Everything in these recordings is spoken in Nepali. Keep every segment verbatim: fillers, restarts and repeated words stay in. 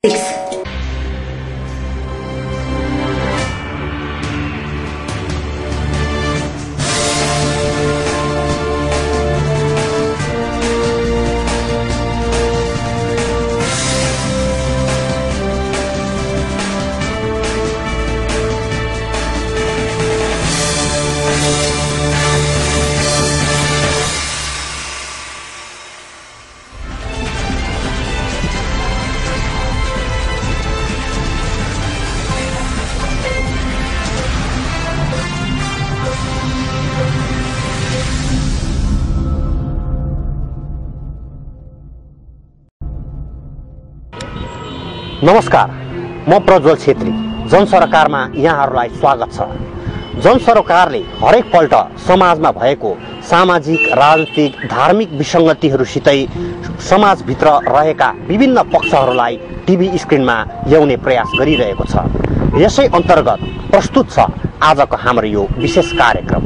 नमस्कार, म प्रज्वल छेत्री। जनसरोकारमा यहाँहरूलाई स्वागत छ। जनसरोकारले हरेक पल्ट समाजमा भएको सामाजिक, राजनीतिक, धार्मिक विसङ्गतिहरूसितै समाजभित्र रहेका विभिन्न पक्षहरूलाई टिभी स्क्रिनमा ल्याउने प्रयास गरिरहेको छ। यसै अन्तर्गत प्रस्तुत छ आजको हाम्रो यो विशेष कार्यक्रम।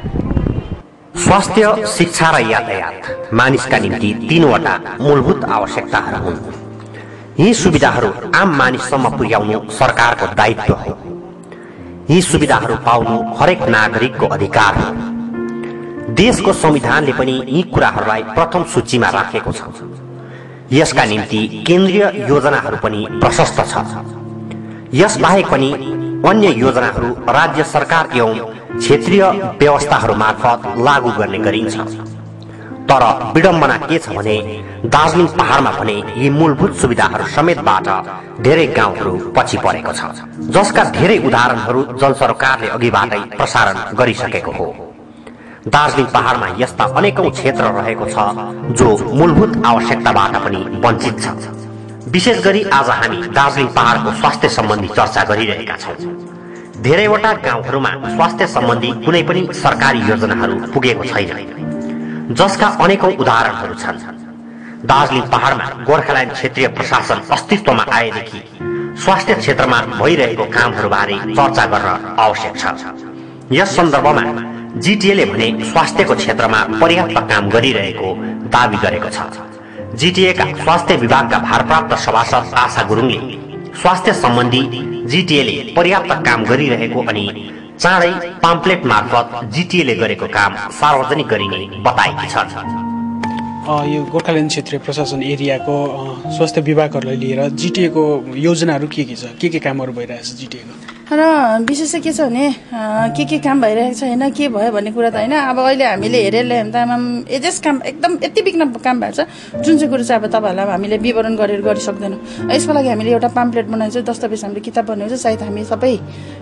स्वास्थ्य, शिक्षा र यातायात मानिसका निम्ति तीनवटा मूलभूत आवश्यकताहरू हुन्। यी सुविधाहरू आम मानिससम्म पुर्याउनु सरकारको दायित्व हो। यी सुविधाहरू पाउनु हरेक नागरिकको अधिकार हो। देशको संविधानले पनि यी कुराहरूलाई प्रथम सूचीमा राखेको छ। यसका निम्ति केन्द्रीय योजनाहरू पनि प्रशस्त छ। यसबाहेक पनि अन्य योजनाहरू राज्य सरकार एवं क्षेत्रीय व्यवस्थाहरू मार्फत लागू गर्ने गरिन्छ। तर विडम्बना के छ भने दार्जिलिङ पहाडमा भने यी मूलभूत सुविधाहरू समेतबाट धेरै गाउँहरू पछि परेको छ, जसका धेरै उदाहरणहरू जनसरोकारले अघिबाटै प्रसारण गरिसकेको हो। दार्जिलिङ पहाडमा यस्ता अनेकौं क्षेत्र रहेको छ जो मूलभूत आवश्यकताबाट पनि वञ्चित छ। विशेष गरी आज हामी दार्जिलिङ पहाडको स्वास्थ्य सम्बन्धी चर्चा गरिरहेका छौँ। धेरैवटा गाउँहरूमा स्वास्थ्य सम्बन्धी कुनै पनि सरकारी योजनाहरू पुगेको छैन, जसका अनेकौं उदाहरणहरू छन्। दार्जिलिङ पहाडमा गोर्खाल्यान्ड क्षेत्रीय प्रशासन अस्तित्वमा आएदेखि स्वास्थ्य क्षेत्रमा भइरहेको कामहरूबारे चर्चा गर्न आवश्यक छ। यस सन्दर्भमा जीटीएले भने स्वास्थ्यको क्षेत्रमा पर्याप्त काम गरिरहेको दावी गरेको छ। जीटीएका स्वास्थ्य विभागका भारप्राप्त सभासद आशा गुरुङले स्वास्थ्य सम्बन्धी जीटीएले पर्याप्त काम गरिरहेको अनि चाँडै पाम्पलेट मार्फत जीटीएले गरेको काम सार्वजनिक गरिने बताएकी छन्। यो गोर्खाल्यान्ड क्षेत्रीय प्रशासन एरियाको स्वास्थ्य विभागहरूलाई लिएर जीटीएको योजनाहरू के के छ, के के कामहरू भइरहेछ जीटीएको र विशेष चाहिँ के छ भने के के काम भइरहेको छैन, के भयो भन्ने कुरा त होइन। अब अहिले हामीले हेरेर ल्यायौँ त एजेस काम एकदम यति बिघ्न काम भएको छ, जुन चाहिँ कुरो चाहिँ अब तपाईँहरूलाई हामीले विवरण गरेर गरिसक्दैनौँ। यसको लागि हामीले एउटा पाम्पलेट बनाएको छ, दस्तावेज हामीले किताब बनाएको छ। सायद हामी सबै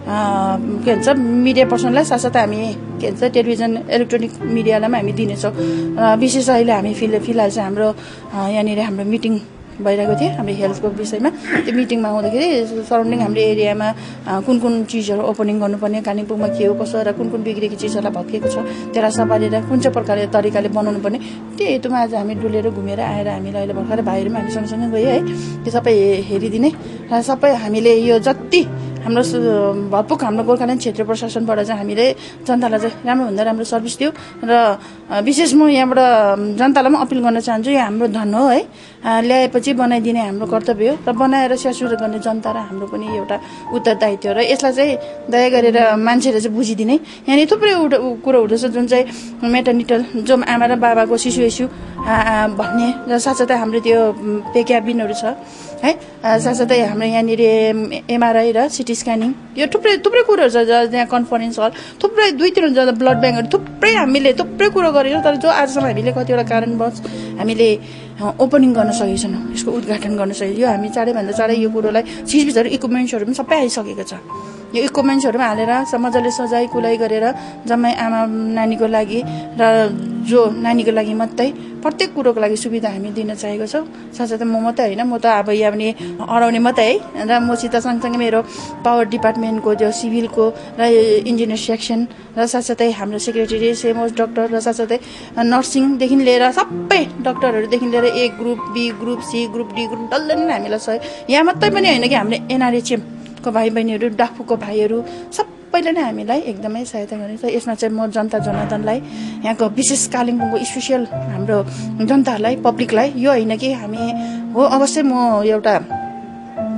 के भन्छ मिडिया पर्सनलाई साथसाथै हामी के भन्छ टेलिभिजन इलेक्ट्रोनिक मिडियालाई पनि हामी दिनेछौँ। विशेष अहिले हामी फिल फिलहाल चाहिँ हाम्रो यहाँनिर हाम्रो मिटिङ भइरहेको थियो हाम्रो हेल्थको विषयमा। त्यो मिटिङमा आउँदाखेरि सराउन्डिङ हाम्रो एरियामा कुन कुन चिजहरू ओपनिङ गर्नुपर्ने, कालिम्पोङमा के हो कसो र कुन कुन बिग्रेको चिजहरूलाई भत्किएको छ त्यसलाई सम्हालेर कुन चाहिँ प्रकारले तरिकाले बनाउनु पर्ने, त्यो हेतुमा आज हामी डुलेर घुमेर आएर हामीलाई अहिले भर्खर भाइहरूमा हामी सँगसँगै गयो है। त्यो सबै हेरिदिने र सबै हामीले यो जति हाम्रो भरपुक हाम्रो गोर्खाल्यान्ड क्षेत्रीय प्रशासनबाट चाहिँ हामीले जनतालाई चाहिँ राम्रोभन्दा राम्रो सर्भिस दियो। र विशेष म यहाँबाट जनतालाई पनि अपिल गर्न चाहन्छु, यो हाम्रो धन हो है, ल्याएपछि बनाइदिने हाम्रो कर्तव्य हो र बनाएर स्यासुर गर्ने जनता र हाम्रो पनि एउटा उत्तरदायित्व हो। र यसलाई चाहिँ दया गरेर मान्छेले चाहिँ बुझिदिने। यहाँनिर थुप्रै कुरो हुँदैछ जुन चाहिँ मेटर्निटल जो आमा र बाबाको शिशु इस्यु भन्ने र साथसाथै हाम्रो त्यो पे क्याबिनहरू छ है, साथसाथै हाम्रो यहाँनिर एमआरआई र सिटी स्क्यानिङ यो थुप्रै थुप्रै कुरोहरू छ। त्यहाँ कन्फरेन्स हल थुप्रै दुई तिन ब्लड ब्याङ्कहरू थुप्रै हामीले थुप्रै कुरो गरेर, तर जो आजसम्म हामीले कतिवटा कारणवश हामीले ओपनिङ गर्न सकेको छैनौँ, यसको उद्घाटन गर्न सकेको। यो हामी चाँडैभन्दा चाँडै यो कुरोलाई चिजबिजहरू इक्विपमेन्ट्सहरू पनि सबै आइसकेको छ। यो इक्विपमेन्ट्सहरू पनि हालेर मजाले सजाइ कुलाइ गरेर जम्मै आमा नानीको लागि र जो नानीको लागि मात्रै प्रत्येक कुरोको लागि सुविधा हामी दिन चाहेको छौँ। साथसाथै म मात्रै होइन, म त अब यहाँ पनि अराउने मात्रै है, र मसित सँगसँगै मेरो पावर डिपार्टमेन्टको त्यो सिभिलको र इन्जिनियर सेक्सन र साथसाथै हाम्रो सेक्रेटरी सेमोस डक्टर र साथसाथै नर्सिङदेखि लिएर सबै डक्टरहरूदेखि लिएर A group, B group, C group, D group डल्लै नै हामीलाई सहयोग। यहाँ मात्रै पनि होइन कि हामीले एनआरएचएम को भाइ बहिनीहरू, डाफुको भाइहरू सबैले नै हामीलाई एकदमै सहायता गरेको छ। यसमा चाहिँ म जनता जनार्दनलाई, यहाँको विशेष कालिम्पोङको स्पेसियल हाम्रो जनताहरूलाई, पब्लिकलाई यो होइन कि हामी हो अवश्य म एउटा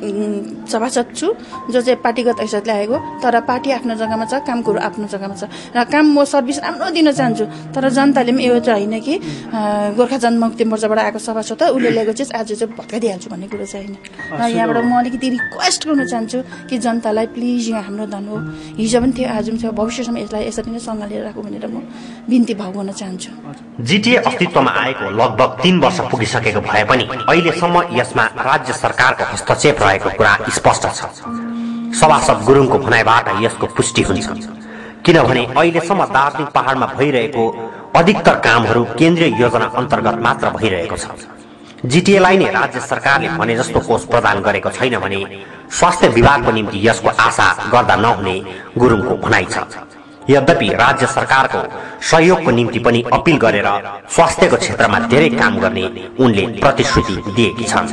सभासद छु जो चाहिँ पार्टीगत हैसियतले आएको, तर पार्टी आफ्नो जग्गामा छ, काम कुरो आफ्नो जग्गामा छ र काम म सर्भिस राम्रो दिन चाहन्छु। तर जनताले पनि यो चाहिँ होइन कि गोर्खा जनमुक्ति मोर्चाबाट आएको सभासद त उसले ल्याएको चिज आज चाहिँ भत्काइदिइहाल्छु भन्ने कुरो चाहिँ होइन। र यहाँबाट म अलिकति रिक्वेस्ट गर्न चाहन्छु कि जनतालाई प्लिज यो हाम्रो धन हो, हिजो पनि थियो आज पनि थियो, भविष्यसम्म यसलाई यसरी नै सँगालेर राखौँ भनेर म बिन्ती भाव गर्न चाहन्छु। जिटिए अस्तित्वमा आएको लगभग तीन वर्ष पुगिसकेको भए पनि अहिलेसम्म यसमा राज्य सरकारको हस्तक्षेप रहेको कुरा स्पष्ट छ। सभासद गुरुङको भनाइबाट यसको पुष्टि हुन्छ, किनभने अहिलेसम्म दार्जिलिङ पहाडमा भइरहेको अधिकतर कामहरू केन्द्रीय योजना अन्तर्गत मात्र भइरहेको छ। जिटिएलाई नै राज्य सरकारले भने जस्तो कोष प्रदान गरेको छैन भने स्वास्थ्य विभागको निम्ति यसको आशा गर्दा नहुने गुरुङको भनाइ छ। यद्यपि राज्य सरकारको सहयोगको निम्ति पनि अपिल गरेर स्वास्थ्यको क्षेत्रमा धेरै काम गर्ने उनले प्रतिश्रुति दिएकी छन्।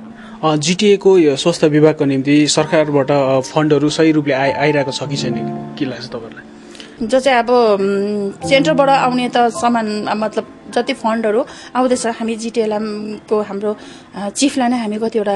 जिटिएको यो स्वास्थ्य विभागको निम्ति सरकारबाट फन्डहरू सही रूपले आइ आइरहेको छ कि छैन के लाग्छ तपाईँलाई? जो चाहिँ अब सेन्टरबाट आउने त सामान मतलब जति फन्डहरू आउँदैछ हामी जिटिएलाको हाम्रो चिफलाई नै हामी कतिवटा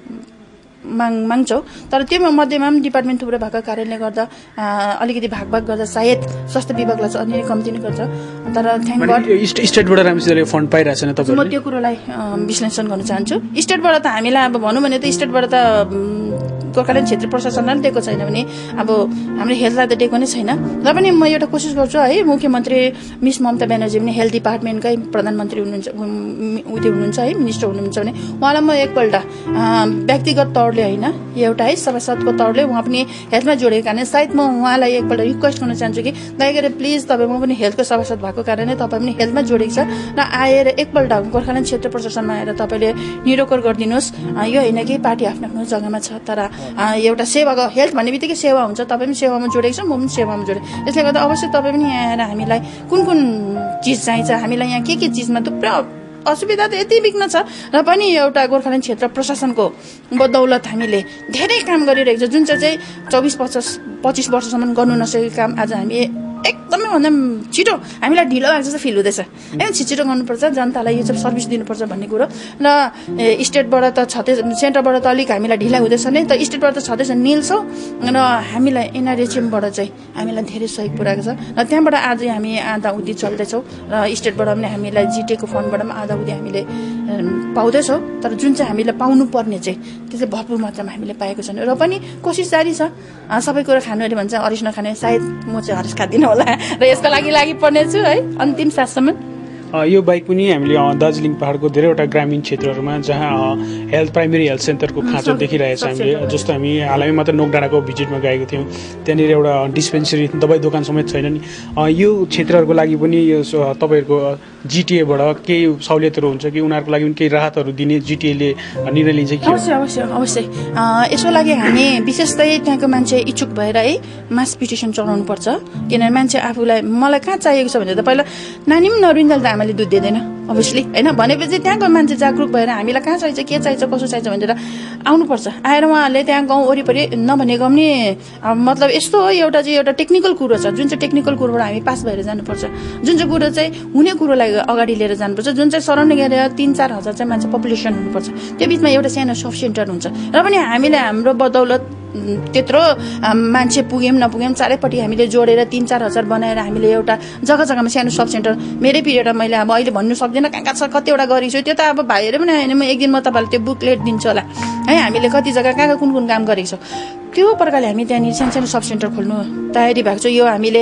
माग माग्छौँ, तर त्यो मध्येमा पनि डिपार्टमेन्ट थुप्रो भएको कारणले गर्दा अलिकति भाग भाग गर्दा सायद स्वास्थ्य विभागलाई चाहिँ अलि कम्ती नै गर्छ। तर थ्याङ्क गड स्टेटबाट राम्रोसितले फन्ड पाइरहेको छैन। तपाईँ म त्यो कुरोलाई विश्लेषण गर्न चाहन्छु। स्टेटबाट त हामीलाई अब भनौँ भने त स्टेटबाट त गोर्खाल्यान्ड क्षेत्रीय प्रशासनलाई दिएको छैन भने अब हाम्रो हेल्थलाई त दिएको नै छैन। र पनि म एउटा कोसिस गर्छु है, मुख्यमन्त्री मिस ममता ब्यानर्जी पनि हेल्थ डिपार्टमेन्टकै प्रधानमन्त्री हुनुहुन्छ, उयो हुनुहुन्छ है, मिनिस्टर हुनुहुन्छ भने उहाँलाई म एकपल्ट व्यक्तिगत तौरले होइन एउटा है सभासदको तौरले उहाँ पनि हेल्थमा जोडेको कारण सायद म उहाँलाई एकपल्ट रिक्वेस्ट गर्न चाहन्छु कि दया गरेर प्लिज तपाईँ म पनि हेल्थको सभासद भएको कारणले तपाईँ पनि हेल्थमा जोडेको छ र आएर एकपल्ट गोर्खाल्यान्ड क्षेत्र प्रशासनमा आएर तपाईँले निरोकर गरिदिनुहोस्। यो होइन कि पार्टी आफ्नो आफ्नो जग्गामा छ, तर एउटा सेवाको हेल्थ भन्ने बित्तिकै सेवा हुन्छ, तपाईँ पनि सेवामा जोडेको छ, म पनि सेवामा जोडेँ। यसले गर्दा अवश्य तपाईँ पनि यहाँ आएर हामीलाई कुन कुन चिज चाहिन्छ, हामीलाई यहाँ के के चिजमा थुप्रो असुविधा त यति बिग्न छ र पनि एउटा गोर्खाल्यान्ड क्षेत्र प्रशासनको बदौलत हामीले धेरै काम गरिरहेको छ, जुन चाहिँ चौबिस पचास पच्चिस वर्षसम्म गर्नु नसकेको काम आज हामी एकदमै भन्दा छिटो हामीलाई ढिलो भएको जस्तो फिल हुँदैछ। एकदम छिटो गर्नुपर्छ, जनतालाई यो चाहिँ सर्भिस दिनुपर्छ भन्ने कुरो। र स्टेटबाट त छँदै सेन्टरबाट त अलिक हामीलाई ढिला हुँदैछ नै, त स्टेटबाट त छँदैछ निल छ र हामीलाई एनआरएचएमबाट चाहिँ हामीलाई धेरै सहयोग पुऱ्याएको छ र त्यहाँबाट आज हामी आधा उधी चल्दैछौँ र स्टेटबाट पनि हामीलाई जिटिएको फन्डबाट पनि आधा उधी हामीले पाउँदैछौँ। तर जुन चाहिँ हामीलाई पाउनु पर्ने चाहिँ त्यो चाहिँ भरपुर मात्रामा हामीले पाएको छैन र पनि कोसिस जारी छ। सबै कुरो खानु अरे भन्छ हरिस नखाने, सायद म चाहिँ हरिस खाँदिनँ होला र यसको लागि लागि पर्नेछु है अन्तिम साससम्म। यो बाहेक पनि हामीले दार्जिलिङ पहाडको धेरैवटा ग्रामीण क्षेत्रहरूमा जहाँ हेल्थ प्राइमेरी हेल्थ सेन्टरको खाँचो देखिरहेको छ हामीले, जस्तो हामी हालैमा मात्र नोकडाँडाको भिजिटमा गएको थियौँ, त्यहाँनिर एउटा डिस्पेन्सरी दबाई दोकान समेत छैन नि। यो क्षेत्रहरूको लागि पनि यो तपाईँहरूको जिटिएबाट केही सहुलियतहरू हुन्छ कि उनीहरूको लागि पनि केही राहतहरू दिने जिटिएले निर्णय लिन्छ कि? अवश्य अवश्य अवश्य यसको लागि हामी विशेषतै त्यहाँको मान्छे इच्छुक भएर है मास पिटिसन चलाउनु पर्छ, किनभने मान्छे आफूलाई मलाई कहाँ चाहिएको छ भने त पहिला नानी पनि नरुन्जेल त आमाले दुध दिँदैन अभियसली होइन, भनेपछि त्यहाँको मान्छे जागरुक भएर हामीलाई कहाँ चाहिन्छ के चाहिन्छ कसो चाहिन्छ भनेर आउनुपर्छ। आएर उहाँहरूले त्यहाँ गाउँ वरिपरि नभनेको पनि मतलब यस्तो हो, एउटा चाहिँ एउटा टेक्निकल कुरो छ, जुन चाहिँ टेक्निकल कुरोबाट हामी पास भएर जानुपर्छ, जुन चाहिँ कुरो चाहिँ हुने कुरोलाई अगाडि लिएर जानुपर्छ, जुन चाहिँ सराउन्डिङ एरिया तिन चार हजार चाहिँ मान्छे पपुलेसन हुनुपर्छ, त्यो बिचमा एउटा सानो सब सेन्टर हुन्छ र पनि हामीले हाम्रो बदौलत त्यत्रो मान्छे पुग्यौँ नपुग्यौँ चारैपट्टि हामीले जोडेर तिन चार हजार बनाएर हामीले एउटा जग्गा जग्गामा सानो सब सेन्टर मेरै पिरियडमा मैले अब अहिले भन्नु सक्दिनँ कहाँ कहाँ छ कतिवटा गरेको छु, त्यो त अब भाइहरू पनि आएन, म एक दिन म तपाईँलाई त्यो बुकलेट दिन्छु होला है, हामीले कति जग्गा कहाँ कहाँ कुन कुन काम गरेको छौँ त्यो प्रकारले हामी त्यहाँनिर सानो सानो सब सेन्टर खोल्नु तयारी भएको छ। यो हामीले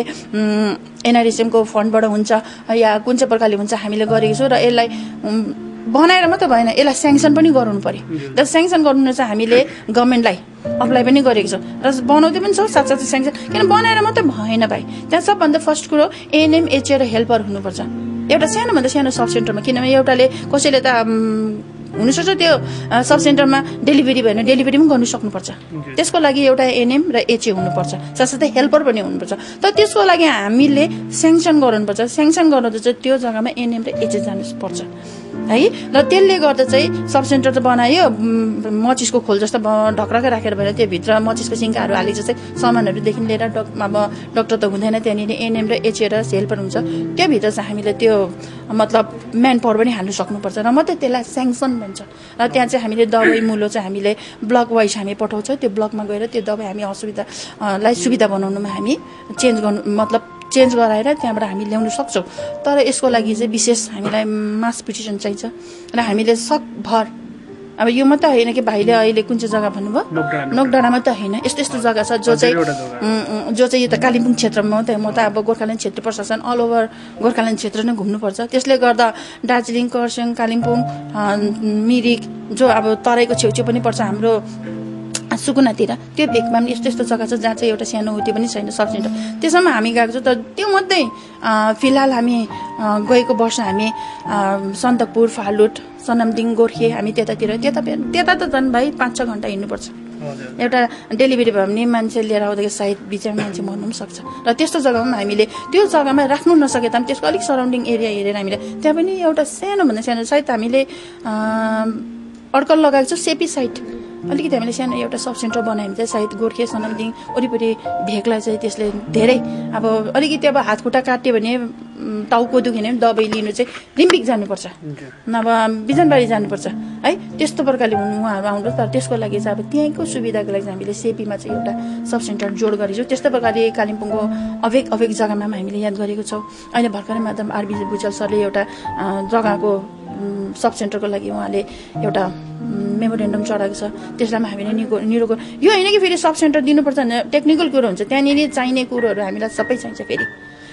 एनआरएसएमको फन्डबाट हुन्छ या कुन चाहिँ प्रकारले हुन्छ हामीले गरेको छौँ र यसलाई बनाएर मात्रै भएन, यसलाई स्याङ्सन पनि गराउनु पर्यो र स्याङ्सन गर्नु चाहिँ हामीले गभर्मेन्टलाई अप्लाई पनि गरेको छौँ र बनाउँदै पनि छौँ साथसाथै स्याङ्सन, किन बनाएर मात्रै भएन भाइ, त्यहाँ सबभन्दा फर्स्ट कुरो एएनएम एचए र हेल्पर हुनुपर्छ एउटा सानोभन्दा सानो सब सेन्टरमा, किनभने एउटाले कसैले त हुनसक्छ त्यो सब सेन्टरमा डेलिभरी भएन डेलिभरी पनि गर्नु सक्नुपर्छ, त्यसको लागि एउटा एएनएम र एचए हुनुपर्छ, साथसाथै हेल्पर पनि हुनुपर्छ। तर त्यसको लागि हामीले स्याङ्सन गराउनुपर्छ, स्याङ्सन गर्नु चाहिँ त्यो जग्गामा एएनएम र एचए जानुपर्छ है। र त्यसले गर्दा चाहिँ सब सेन्टर त बनायो, मचिसको खोल जस्तो ढक्रकै राखेर भएर त्योभित्र मचिसको सिङ्काहरू हालेको चाहिँ सामानहरूदेखि लिएर डक अब डक्टर त हुँदैन त्यहाँनिर, एनएम र एचएर हेल्पर हुन्छ, त्योभित्र चाहिँ हामीले त्यो मतलब म्यान पावर पनि हाल्नु सक्नुपर्छ र मात्रै त्यसलाई स्याङ्सन भन्छ। र त्यहाँ चाहिँ हामीले दबाई मुलो चाहिँ हामीले ब्लक वाइज हामी पठाउँछ, त्यो ब्लकमा गएर त्यो दबाई हामी असुविधालाई सुविधा बनाउनुमा हामी चेन्ज गर्नु मतलब चेन्ज गराएर त्यहाँबाट हामी ल्याउन सक्छौँ। तर यसको लागि चाहिँ विशेष हामीलाई मास पिटिसन चाहिन्छ र हामीले सकभर अब यो मात्रै होइन कि भाइले अहिले कुन चाहिँ जग्गा भन्नुभयो, नोकडाँडा मात्रै होइन, यस्तो यस्तो जग्गा छ जो चाहिँ जो चाहिँ यो त कालिम्पोङ क्षेत्रमा मात्रै, म त अब गोर्खाल्यान्ड क्षेत्र प्रशासन अल ओभर गोर्खाल्यान्ड क्षेत्र नै घुम्नुपर्छ। त्यसले गर्दा दार्जिलिङ, खरसाङ, कालिम्पोङ, मिरिक जो अब तराईको छेउछेउ पनि पर्छ हाम्रो सुकुनातिर, त्यो भेकमा पनि यस्तो यस्तो जग्गा छ जहाँ चाहिँ एउटा सानो उत्यो पनि छैन सब सेन्टर, त्यसमा हामी गएको छौँ। तर त्यो मध्ये फिलहाल हामी गएको वर्ष हामी सन्दकपुर, फालुट, सनामदिङ, गोर्खे हामी त्यतातिर, त्यता त्यता त झन् भाइ पाँच छ घन्टा हिँड्नुपर्छ। एउटा डेलिभरी भयो भने मान्छे लिएर आउँदाखेरि सायद बिचमा मान्छे मर्नु पनि सक्छ। र त्यस्तो जग्गामा हामीले त्यो जग्गामा राख्नु नसके तापनि त्यसको अलिक सराउन्डिङ एरिया हेरेर हामीले त्यहाँ पनि एउटा सानो भन्दा सानो सायद हामीले अड्कल लगाएको छ सेपी साइड अलिकति हामीले सानो एउटा सब सेन्टर बनायो भने चाहिँ सायद गोर्खे, सनामदिङ वरिपरि भेगलाई चाहिँ त्यसले धेरै अब अलिकति अब हात खुट्टा काट्यो भने टाउको दुख्यो भने दबाई लिनु चाहिँ रिम्बिक जानुपर्छ, नभए बिजनबारी जानुपर्छ है। त्यस्तो प्रकारले उहाँहरू आउनु, तर त्यसको लागि चाहिँ अब त्यहीँको सुविधाको लागि चाहिँ हामीले सेपीमा चाहिँ एउटा सब सेन्टर जोड गरेको छौँ। त्यस्तो प्रकारले कालिम्पोङको अभेक अभेक जग्गामा पनि हामीले याद गरेको छौँ। अहिले भर्खरै माधव आरबी भुजल सरले एउटा जग्गाको सब सेन्टरको लागि उहाँले एउटा मेमोरेन्डम चढाएको छ, त्यसलाई पनि हामीले निको निरोको यो होइन कि फेरि सब सेन्टर दिनुपर्छ भने टेक्निकल कुरो हुन्छ, त्यहाँनिर चाहिने कुरोहरू हामीलाई सबै चाहिन्छ। फेरि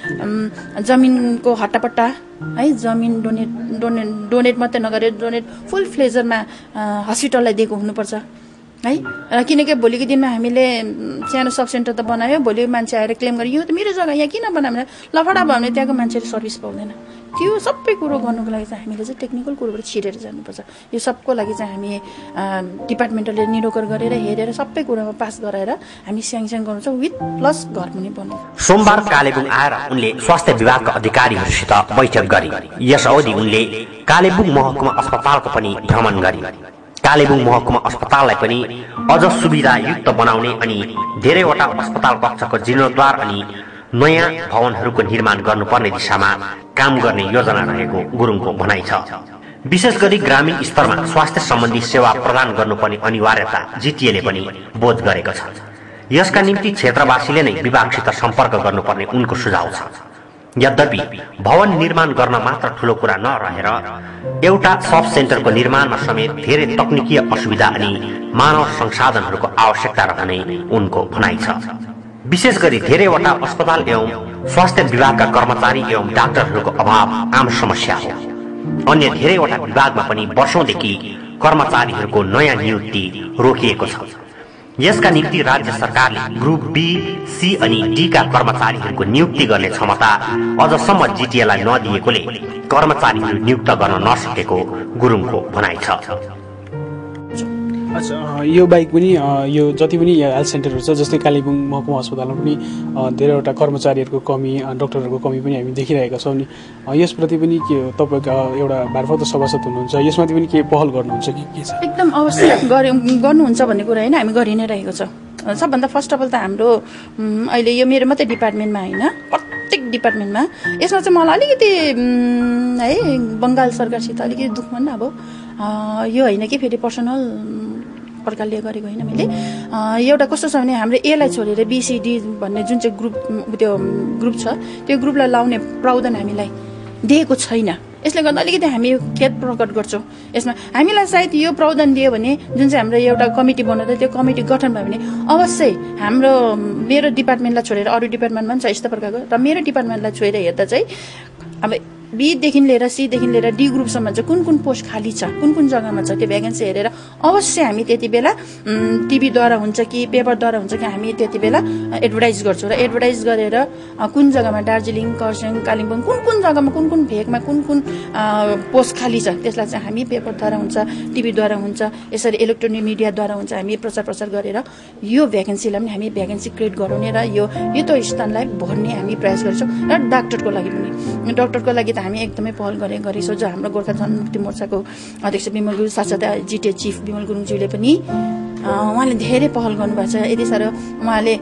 जमिनको हट्टापट्टा है, जमिन डोनेट डोनेट डोनेट मात्रै नगरेर डोनेट फुल फ्लेजरमा हस्पिटललाई दिएको हुनुपर्छ है। र किनकि भोलिको दिनमा हामीले सानो सब सेन्टर त बनायो, भोलि मान्छे आएर क्लेम गर्यो यो त मेरो जग्गा यहाँ किन बनायो भने लफडा भयो भने त्यहाँको मान्छेले सर्भिस पाउँदैन। त्यो सबै कुरो गर्नुको लागि चाहिँ हामीले चाहिँ टेक्निकल कुरोबाट छिरेर जानुपर्छ। यो सबको लागि चाहिँ हामी डिपार्टमेन्टले निरोकर गरेर हेरेर सबै कुरोमा पास गराएर हामी स्याङस्याङ गर्नु छ विथ प्लस घर पनि बनाउनु। सोमबार कालेबुङ आएर उनले स्वास्थ्य विभागका अधिकारीहरूसित बैठक गरे। यस अवधि उनले कालेबुङ महकुमा अस्पतालको पनि भ्रमण गरे। कालेबुङ महकुमा अस्पताललाई पनि अझ सुविधायुक्त बनाउने अनि धेरैवटा अस्पताल कक्षको जीर्णोद्धार अनि नयाँ भवनहरूको निर्माण गर्नुपर्ने दिशामा काम गर्ने योजना रहेको गुरुङको भनाइ छ। विशेष गरी ग्रामीण स्तरमा स्वास्थ्य सम्बन्धी सेवा प्रदान गर्नुपर्ने अनिवार्यता जिटिएले पनि बोध गरेको छ। यसका निम्ति क्षेत्रवासीले नै विभागसित सम्पर्क गर्नुपर्ने उनको सुझाव छ। यद्यपि भवन निर्माण गर्न मात्र ठूलो कुरा नरहेर एउटा सब सेन्टरको निर्माणमा समेत धेरै तकनिकीय असुविधा अनि मानव संसाधनहरूको आवश्यकता रहने उनको भनाइ छ। विशेष गरी धेरैवटा अस्पताल एवं स्वास्थ्य विभागका कर्मचारी एवं डाक्टरहरूको अभाव आम समस्या हो। अन्य धेरैवटा विभागमा पनि वर्षौंदेखि कर्मचारीहरूको नयाँ नियुक्ति रोकिएको छ। यसका निम्ति राज्य सरकारले ग्रुप बी, सी अनि डी का कर्मचारीहरूको नियुक्ति गर्ने क्षमता अझसम्म जिटिएलाई नदिएकोले कर्मचारीहरू नियुक्त गर्न नसकेको गुरुङको भनाइ छ। अच्छा, यो बाहेक पनि यो जति पनि हेल्थ सेन्टरहरू छ जस्तै कालिम्पोङ महकुमा अस्पतालमा पनि धेरैवटा कर्मचारीहरूको कमी, डाक्टरहरूको कमी पनि हामी देखिरहेका छौँ नि। यसप्रति पनि के हो, तपाईँका एउटा भारप्राप्त सभासद हुनुहुन्छ, यसमाथि पनि के पहल गर्नुहुन्छ कि के छ? एकदम अवश्य गर्नुहुन्छ भन्ने कुरा होइन, हामी गरि नै रहेको छ। सबभन्दा फर्स्ट अफ अल त हाम्रो अहिले यो मेरो मात्रै डिपार्टमेन्टमा होइन, प्रत्येक डिपार्टमेन्टमा यसमा चाहिँ मलाई अलिकति है बङ्गाल सरकारसित अलिकति दुःख मान्नु अब यो होइन कि फेरि पर्सनल प्रकारले गरेको होइन मैले। एउटा कस्तो छ भने हाम्रो एलाई छोडेर बिसिडी भन्ने जुन चाहिँ ग्रुप त्यो ग्रुप छ त्यो ग्रुपलाई लाउने प्रावधान हामीलाई दिएको छैन। यसले गर्दा अलिकति हामी खेद प्रकट गर्छौँ यसमा। हामीलाई सायद यो प्रावधान दियो भने जुन चाहिँ हाम्रो एउटा कमिटी बनाउँदा त्यो कमिटी गठन भयो भने अवश्य हाम्रो मेरो डिपार्टमेन्टलाई छोडेर अरू डिपार्टमेन्टमा पनि छ यस्तो प्रकारको, र मेरो डिपार्टमेन्टलाई छोडेर हेर्दा चाहिँ अब बीदेखि लिएर सीदेखि लिएर डी ग्रुपसम्म चाहिँ कुन कुन पोस्ट खाली छ, कुन कुन जग्गामा छ त्यो भ्याकेन्सी हेरेर अवश्य हामी त्यति बेला टिभीद्वारा हुन्छ कि पेपरद्वारा हुन्छ कि हामी त्यति बेला एडभर्टाइज गर्छौँ। र एडभर्टाइज गरेर कुन जग्गामा दार्जिलिङ, खरसाङ, कालिम्पोङ कुन कुन जग्गामा कुन कुन भेगमा कुन कुन पोस्ट खाली छ त्यसलाई चाहिँ हामी पेपरद्वारा हुन्छ, टिभीद्वारा हुन्छ, यसरी इलेक्ट्रोनिक मिडियाद्वारा हुन्छ हामी प्रचार प्रसार गरेर यो भ्याकेन्सीलाई पनि हामी भ्याकेन्सी क्रिएट गराउने र यो यो त स्थानलाई भर्ने हामी प्रयास गर्छौँ। र डाक्टरको लागि पनि डाक्टरको लागि त हामी एकदमै पहल गरे गरेछौँ। जो हाम्रो गोर्खा जनमुक्ति मोर्चाको अध्यक्ष विमल गुरुङ साथसाथै जिटिए चिफ विमल गुरुङज्यूले पनि उहाँले धेरै पहल गर्नुभएको छ। यति साह्रो उहाँले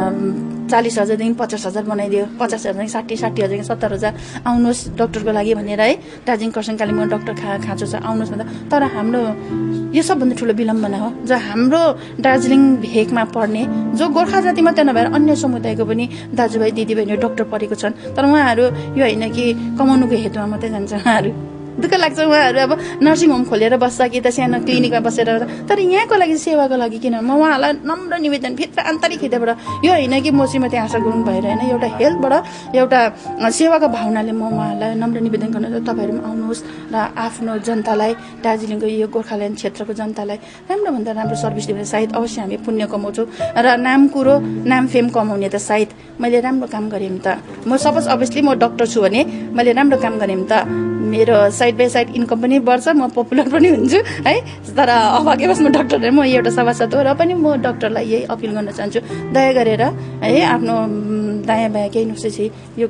चालिस हजारदेखि पचास हजार बनाइदियो, पचास हजारदेखि साठी साठी हजारदेखि सत्तर हजार आउनुहोस् डक्टरको लागि भनेर है। दार्जिलिङ खरसाङ कालिम्पोङ डक्टर खा खाँचो छ आउनुहोस् भन्दा, तर हाम्रो यो सबभन्दा ठुलो विलम्बना हो। जो हाम्रो दार्जिलिङ भेगमा पढ्ने जो गोर्खा जाति मात्रै नभएर अन्य समुदायको पनि दाजुभाइ दिदीबहिनीहरू डक्टर पढेको छन्, तर उहाँहरू यो होइन कि कमाउनुको हेतुमा मात्रै जान्छ। उहाँहरू दुःख लाग्छ, उहाँहरू अब नर्सिङ होम खोलेर बस्छ कि त सानो क्लिनिकमा बसेर, तर यहाँको लागि सेवाको लागि किन। म उहाँलाई नम्र निवेदन भित्र आन्तरिक हृदयबाट यो होइन कि म श्रीमती आशा गुरुङ भएर होइन, एउटा हेल्थबाट एउटा सेवाको भावनाले म उहाँलाई नम्र निवेदन गर्न तपाईँहरू पनि आउनुहोस् र आफ्नो जनतालाई दार्जिलिङको यो गोर्खाल्यान्ड क्षेत्रको जनतालाई राम्रोभन्दा राम्रो सर्भिस दिएर सायद अवश्य हामी पुण्य कमाउँछौँ र नाम कुरो नाम फेम कमाउने त सायद मैले राम्रो काम गरेँ भने त म सपोज अभियसली म डक्टर छु भने मैले राम्रो काम गरेँ भने त मेरो साइड बाई साइड इन्कम पनि बढ्छ, म पपुलर पनि हुन्छु है। तर अभाग्यवश म डक्टर म एउटा सभासद हो र पनि म डक्टरलाई यही अपिल गर्न चाहन्छु, दया गरेर है आफ्नो दायाँ बायाँ केही नुस्खे चाहिँ यो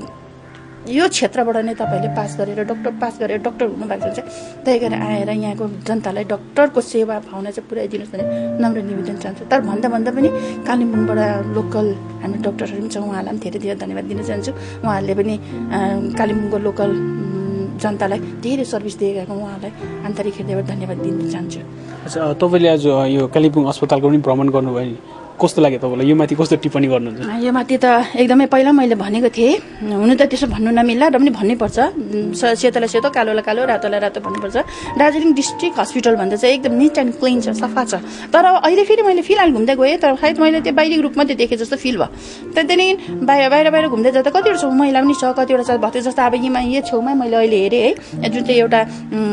यो क्षेत्रबाट नै तपाईँले पास गरेर डक्टर पास गरेर डक्टर हुनुभएको छ भने दया गरेर आएर यहाँको जनतालाई डक्टरको सेवा भावना चाहिँ पुऱ्याइदिनुहोस् भने नम्र निवेदन चाहन्छु। तर भन्दा भन्दा पनि कालिम्पोङबाट लोकल हामी डक्टरहरू पनि छौँ, उहाँलाई पनि धेरै धेरै धन्यवाद दिन चाहन्छु। उहाँहरूले पनि कालिम्पोङको लोकल जनतालाई धेरै सर्भिस दिएका उहाँलाई आन्तरिक हृदयबाट धन्यवाद दिन चाहन्छु। अच्छा, तपाईँले आज यो कालिम्पोङ अस्पतालको पनि भ्रमण गर्नुभयो नि, कस्तो लाग्यो तपाईँलाई? यो माथि कस्तो टिप्पणी गर्नुहुन्छ? यो माथि त एकदमै पहिला मैले भनेको थिएँ, हुनु त त्यसो भन्नु नमिल्ला र पनि भन्नैपर्छ। सेतोलाई सेतो कालोलाई कालो रातोलाई रातो भन्नुपर्छ। दार्जिलिङ डिस्ट्रिक्ट हस्पिटल भन्दा चाहिँ एकदम निट एन्ड क्लिन छ, सफा छ। तर अहिले फेरि मैले फिलहाल घुम्दै गएँ, तर सायद मैले त्यो बाहिरी रूप मात्रै देखेँ जस्तो फिल भयो। त्यहाँदेखि बाहिर बाहिर बाहिर घुम्दै जाँदा कतिवटा छ महिला पनि छ, कतिवटा छ भएको जस्तो अब यहीँमा यो छेउमै मैले अहिले हेरेँ है, जुन चाहिँ एउटा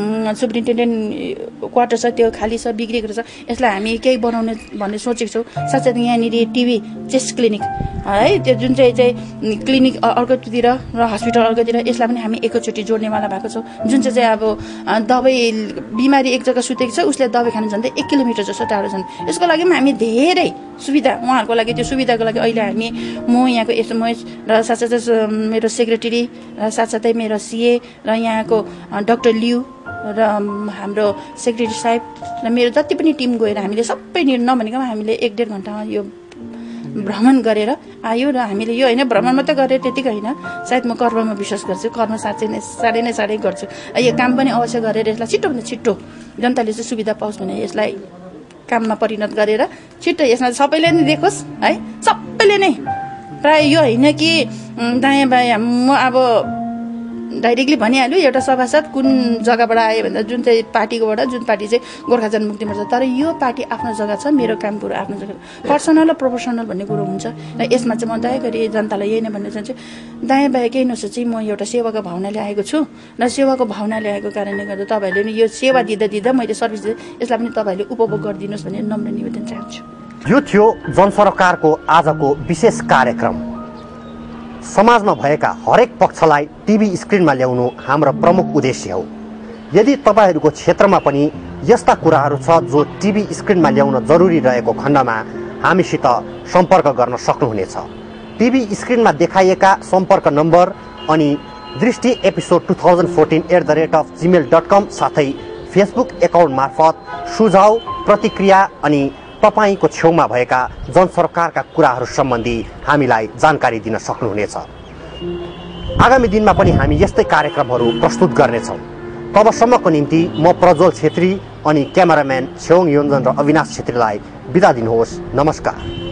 सुप्रिन्टेन्डेन्ट क्वार्टर छ त्यो खाली छ, बिग्रेको छ। यसलाई हामी केही बनाउने भन्ने सोचेको छौँ। साथसाथै यहाँनिर टिभी चेस्ट क्लिनिक है, त्यो जुन चाहिँ चाहिँ क्लिनिक अर्कोतिर र हस्पिटल अर्कोतिर, यसलाई पनि हामी एकैचोटि जोड्नेवाला भएको छौँ। जुन चाहिँ चाहिँ अब दबाई बिमारी एक जग्गा सुतेको छ उसले दबाई खानु झन्डै एक किलोमिटर जस्तो टाढो छन्। यसको लागि पनि हामी धेरै सुविधा उहाँहरूको लागि त्यो सुविधाको लागि अहिले हामी म यहाँको एसएमएस र साथसाथै मेरो सेक्रेटरी र साथसाथै मेरो सिए र यहाँको डक्टर लिउ र हाम्रो सेक्रेटरी साहेब र मेरो जति पनि टिम गएर हामीले सबै नभनेको हामीले एक डेढ घन्टामा यो भ्रमण गरेर आयो र हामीले यो होइन भ्रमण मात्रै गरेर त्यतिकै होइन, सायद म कर्ममा विश्वास गर्छु, कर्म साँच्चै नै साह्रै नै साह्रै गर्छु। यो काम पनि अवश्य गरेर यसलाई छिटोभन्दा छिटो जनताले चाहिँ सुविधा पाओस् भने यसलाई काममा परिणत गरेर छिट्टो यसमा सबैले नै देखोस् है, सबैले नै। प्राय यो होइन कि दायाँ बायाँ म अब डाइरेक्टली भनिहाल्यो एउटा सभासद कुन जग्गाबाट आयो भन्दा जुन चाहिँ पार्टीकोबाट, जुन पार्टी चाहिँ गोर्खा जनमुक्ति मोर्चा, तर यो पार्टी आफ्नो जग्गा छ, मेरो काम कुरो आफ्नो जग्गा, पर्सनल र प्रोफेसनल भन्ने कुरो हुन्छ र यसमा चाहिँ म दया गरी जनतालाई यही नै भन्न चाहन्छु, दायाँ बायाँ केही नसोची म एउटा सेवाको भावनाले आएको छु र सेवाको भावनाले आएको कारणले गर्दा तपाईँहरूले पनि यो सेवा दिँदा दिँदा मैले सर्भिस दिँदा यसलाई पनि तपाईँहरूले उपभोग गरिदिनुहोस् भन्ने नम्र निवेदन चाहन्छु। यो थियो जनसरकारको आजको विशेष कार्यक्रम। समाजमा भएका हरेक पक्षलाई टिभी स्क्रिनमा ल्याउनु हाम्रो प्रमुख उद्देश्य हो। यदि तपाईँहरूको क्षेत्रमा पनि यस्ता कुराहरू छ जो टिभी स्क्रिनमा ल्याउन जरुरी रहेको खण्डमा हामीसित सम्पर्क गर्न सक्नुहुनेछ। टिभी स्क्रिनमा देखाइएका सम्पर्क नम्बर अनि Drishti episode two thousand fourteen at the rate of gmail dot com साथै फेसबुक एकाउन्ट मार्फत सुझाव प्रतिक्रिया अनि तपाईको छेउमा भएका जनसरकारका कुराहरू सम्बन्धी हामीलाई जानकारी दिन सक्नुहुनेछ। आगामी दिनमा पनि हामी यस्तै कार्यक्रमहरू प्रस्तुत गर्नेछौँ। तबसम्मको निम्ति म प्रज्वल छेत्री अनि क्यामेराम्यान छेउङ योन्जन र अविनाश छेत्रीलाई बिदा दिनुहोस्। नमस्कार।